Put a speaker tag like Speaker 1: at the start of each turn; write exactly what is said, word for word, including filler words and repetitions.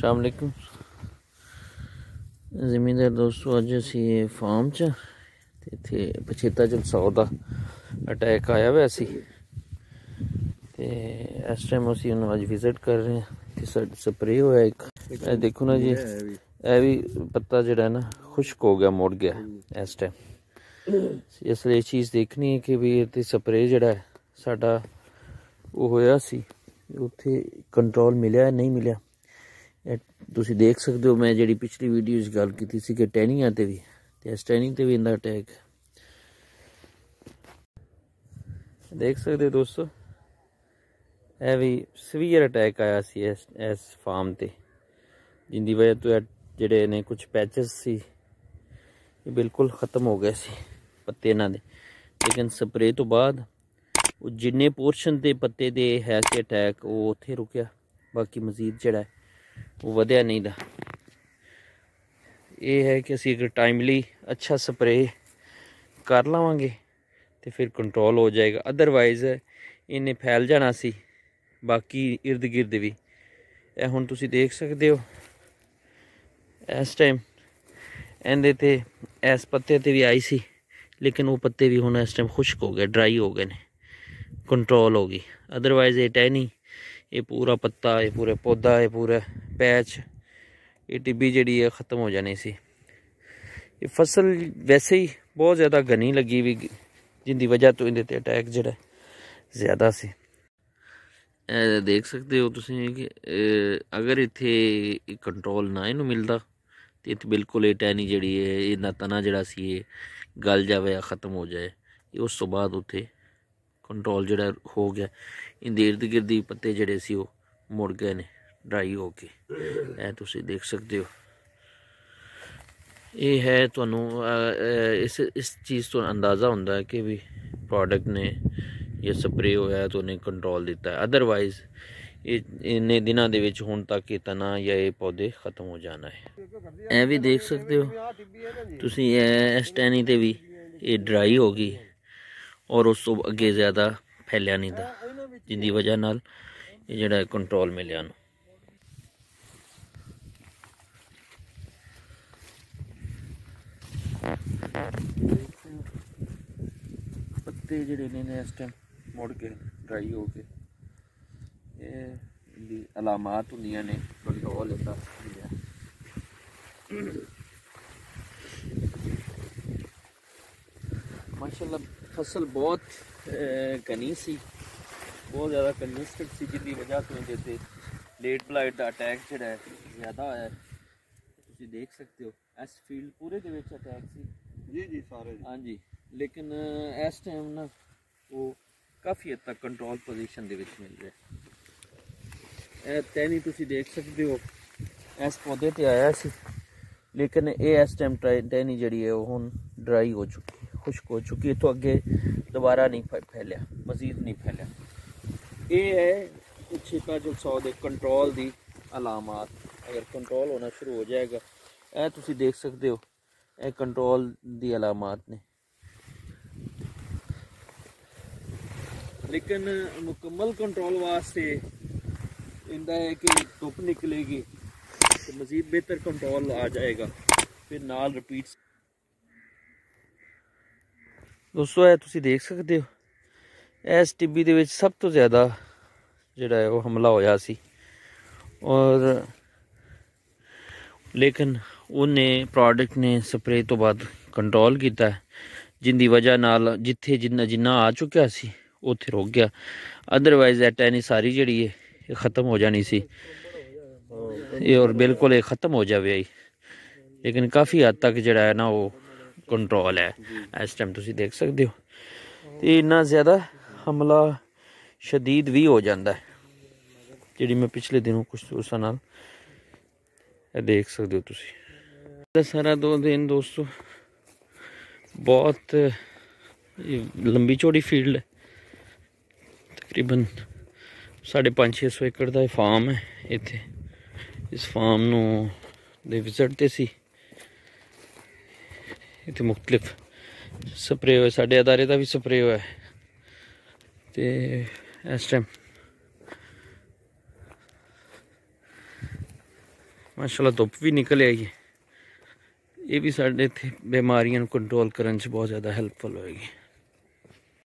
Speaker 1: अस्सलाम वालेकुम ज़मींदार दोस्तों, अज असी फार्म च ते इत्थे पछेता जलसौ दा अटैक आया हुआ सी ते इस टाइम असी उन्होंने अज विजिट कर रहे हैं। ते स्प्रे होया एक, ए देखो ना जी, ए भी पत्ता जिहड़ा ना खुश्क हो गया, मुड़ गया इस टाइम। इसलिए चीज़ देखनी है कि भी इत्थे स्प्रे जिहड़ा है साडा वो होया सी, उत्थे कंट्रोल मिलिया नहीं मिलिया। तुसी देख सकते हो, मैं जी पिछली वीडियो गल की सी कि टहनियां ते भी ते इस टहनी ते भी इंदा अटैक देख सकते हो दोस्तों। यह भी सीवियर अटैक आया सी इस इस फार्म ते, जिंदी वजह तो जेडे ने कुछ पैचेस सी ये बिल्कुल ख़त्म हो गए सी पत्ते इन्हां दे। लेकिन स्प्रे तो बाद वो जिन्ने पोर्शन ते पत्ते दे है सी अटैक वो उत्थे रुकिया, बाकी मजीद जिहड़ा है वो वधिया नहीं दा। ये है कि असी अगर टाइमली अच्छा स्प्रे कर लवांगे तो फिर कंट्रोल हो जाएगा, अदरवाइज इन्हें फैल जाना सी बाकी इर्द गिर्द भी। ए हुण तुसी देख सकते हो इस टाइम इहदे ते इस पत्ते ते भी आई सी, लेकिन वो पत्ते भी हुण इस टाइम खुश्क हो गए, ड्राई हो गए ने, कंट्रोल हो गई। अदरवाइज ये टहनी, ये पूरा पत्ता, ये पूरा पौधा, ये पूरा पैच, ये टिब्बी जी है ख़त्म हो जानी सी। ये फसल वैसे ही बहुत ज़्यादा घनी लगी हुई, जिंदी वजह तो इहदे अटैक जिहड़ा ज़्यादा सी। देख सकते हो तुसीं कि अगर इत्थे कंट्रोल ना इनू मिलता तो इत्थे बिल्कुल ये टहनी जिहड़ी है, इन्ना तना जिहड़ा सी ये गल जाए या ख़त्म हो जाए। उस तो बाद उत्थे कंट्रोल जिहड़ा हो गया, इहदे इर्द गिर्द ही पत्ते जिहड़े सी वो मुड़ गए ने ड्राई हो के। ए तुसी देख सकते हो, ये है तुहानू इस इस चीज़ तो अंदाज़ा होंदा है कि भी प्रोडक्ट ने ये स्प्रे होया है तो उन्हें कंट्रोल दिता है। अदरवाइज ये इन्ने दिनों दे विच हुण तक ये तना या ये पौधे ख़त्म हो जाना है। ए भी देख सकते हो तुसी, इस टहनी ते भी ये ड्राई हो गई और उस तो अगे ज़्यादा फैलिया नहीं था, जिंदी वजह नाल ये जिहड़ा कंट्रोल मिलिया नूं। पत्ते जिहड़े ने इस टाइम मुड़ के ड्राई हो के, ये अलामात होंदियां ने कंट्रोल इहदा। माशाअल्लाह फसल बहुत घनी सी, बहुत ज़्यादा कंजेस्टेड सी, जिंदी वजह तो इहदे लेट ब्लाइट का अटैक जिहड़ा है ज़्यादा आया। तुसीं देख सकते हो इस फील्ड पूरे दे विच अटैक सी जी जी सारे, हाँ जी। लेकिन इस टाइम ना वो काफ़ी हद तक कंट्रोल पोजीशन दे विच मिल रहा है। टहनी तुसीं देख सकते हो इस पौधे ते आया सी, लेकिन ये इस टाइम टहनी जिहड़ी है वो हुण ड्राई हो चुकी, खुश्क हो चुकी है, तो अगे दोबारा नहीं फैलिया, मजीद नहीं फैलिया। ये है पछेता जलसौ दे कंट्रोल दी अलामात। अगर कंट्रोल होना शुरू हो जाएगा, ए तुसीं देख सकते हो ए कंट्रोल दी अलामात ने। लेकिन मुकम्मल कंट्रोल वास्ते इंदा है कि धुप निकलेगी तो मजीद बेहतर कंट्रोल आ जाएगा, फिर नाल रिपीट। दोस्तों ए तुसीं देख सकते हो इस टिब्बी दे विच सब तो ज़्यादा जिहड़ा है वो हमला होया सी, और लेकिन उन्हें प्रोडक्ट ने स्प्रे तो बाद कंट्रोल किया, जिंदी वजह नाल जिथे जिन्ना जिन्ना आ चुका सी उत्थे रुक गया। अदरवाइज ए टहनी सारी जिहड़ी है ये ख़त्म हो जानी सी, ये और बिल्कुल ये ख़त्म हो जाए। लेकिन काफ़ी हद तक जिहड़ा है ना वो कंट्रोल है इस टाइम, तुसीं देख सकते हो। तो इन्ना ज़्यादा हमला शदीद भी हो जाता है, जिहड़ी मैं पिछले दिनों कुछ उस नाल देख सकते हो तुसीं। सारा दो दिन दोस्तों बहुत लंबी चौड़ी फील्ड है, तकरीबन साढ़े पाँच छे सौ एकड़ का फार्म है इत्थे। इस फार्म नूं दे विजिट ते सी, इत्थे मुख्तलिफ स्प्रे होए, साढ़े अदारे का भी स्प्रे होया है। ते इस टाइम माशाल्लाह धुप भी निकल आई है। ये भी साढ़े इत्थे बीमारियां कंट्रोल करने बहुत ज़्यादा हेल्पफुल होएगी।